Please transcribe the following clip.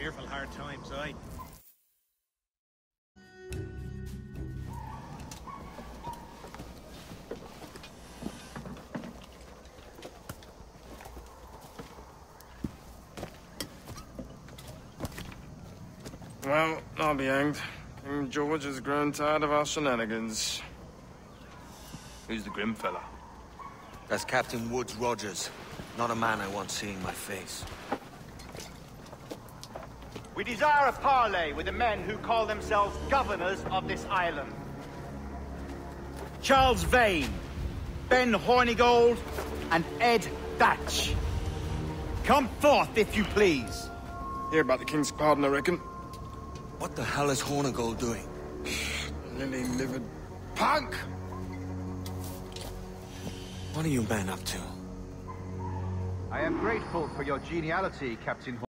fearful hard times, aye. Well, I'll be hanged. King George has grown tired of our shenanigans. Who's the grim fella? That's Captain Woodes Rogers. Not a man I want seeing my face. We desire a parley with the men who call themselves governors of this island. Charles Vane, Ben Hornigold, and Ed Thatch. Come forth, if you please. Hear about the King's pardon, I reckon. What the hell is Hornigold doing? Lily-livered punk! What are you men up to? I am grateful for your geniality, Captain